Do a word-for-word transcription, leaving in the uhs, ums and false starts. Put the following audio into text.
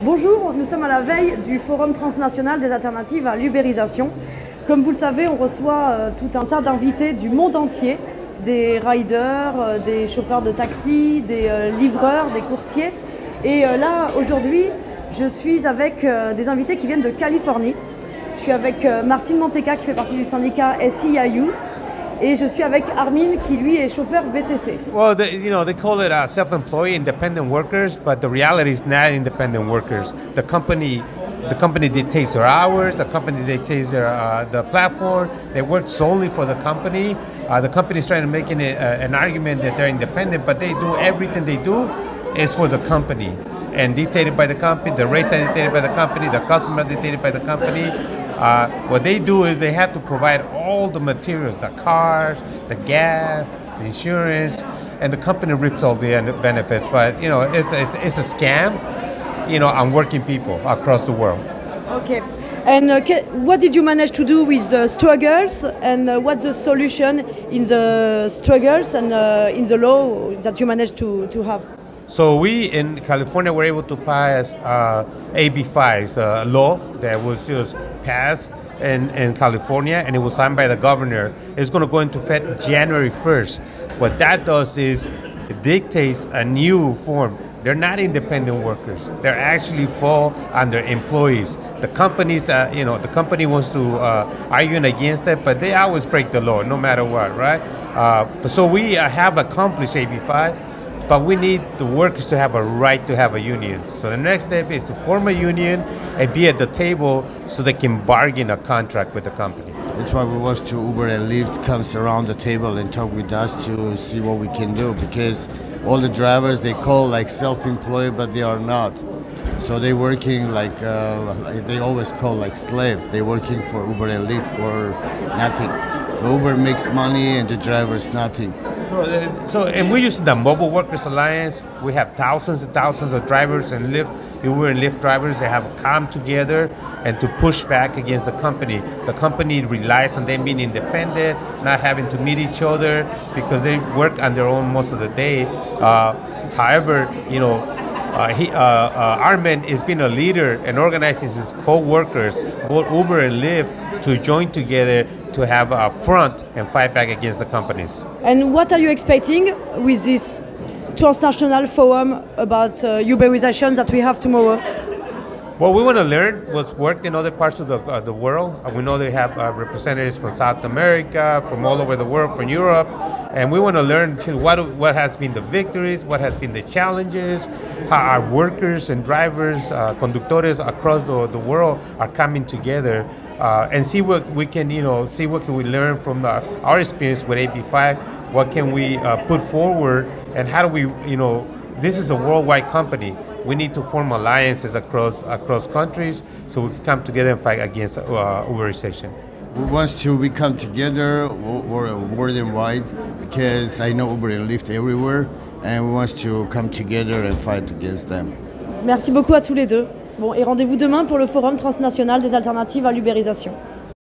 Bonjour, nous sommes à la veille du Forum transnational des alternatives à l'ubérisation. Comme vous le savez, on reçoit euh, tout un tas d'invités du monde entier, des riders, euh, des chauffeurs de taxi, des euh, livreurs, des coursiers. Et euh, là, aujourd'hui, je suis avec euh, des invités qui viennent de Californie. Je suis avec euh, Martine Manteca qui fait partie du syndicat S I I U. Et je suis avec Armin qui lui est chauffeur V T C. Well, they, you know, they call it uh, self-employed independent workers, but the reality is not independent workers. The company, the company dictates their hours. The company dictates their uh, the platform. They work solely for the company. Uh, the company is trying to make an, uh, an argument that they're independent, but they do everything they do is for the company and dictated by the company. The rates are dictated by the company. The customers are dictated by the company. Uh, what they do is they have to provide all the materials, the cars, the gas, the insurance, and the company rips all the benefits. But, you know, it's, it's, it's a scam, you know, on working people across the world. Okay. And uh, what did you manage to do with the struggles, and uh, what's the solution in the struggles and uh, in the law that you managed to, to have? So we in California were able to pass uh, A B five, a law that was just passed in, in California, and it was signed by the governor. It's going to go into effect January first. What that does is it dictates a new form. They're not independent workers. They're actually fall under employees. The companies, uh, you know, the company wants to uh, argue against it, but they always break the law no matter what, right? Uh, so we uh, have accomplished A B five. But we need the workers to have a right to have a union. So the next step is to form a union and be at the table so they can bargain a contract with the company. That's why we want to Uber and Lyft comes around the table and talk with us to see what we can do, because all the drivers, they call like self-employed, but they are not. So they're working like, uh, like they always call like slave. They're working for Uber and Lyft for nothing. The Uber makes money and the drivers nothing. So, uh, so, and we're using the Mobile Workers Alliance. We have thousands and thousands of drivers and Lyft, Uber and Lyft drivers that have come together and to push back against the company. The company relies on them being independent, not having to meet each other because they work on their own most of the day. Uh, however, you know, uh, he, uh, uh, Armin has been a leader and organizing his co-workers, both Uber and Lyft, to join together to have a front and fight back against the companies. And what are you expecting with this transnational forum about uh, Uberization that we have tomorrow? Well, we want to learn what's worked in other parts of the, uh, the world. Uh, we know they have uh, representatives from South America, from all over the world, from Europe, and we want to learn too, what, what has been the victories, what has been the challenges, how our workers and drivers, uh, conductores across the, the world are coming together uh, and see what we can, you know, see what can we learn from uh, our experience with A B five, what can we uh, put forward, and how do we, you know, this is a worldwide company. We need to form alliances across across countries so we can come together and fight against uh, Uberization. We want to we come together worldwide, because I know Uber and Lyft everywhere, and we want to come together and fight against them. Merci beaucoup à tous les deux. Bon, et rendez-vous demain pour le Forum transnational des alternatives à l'ubérisation.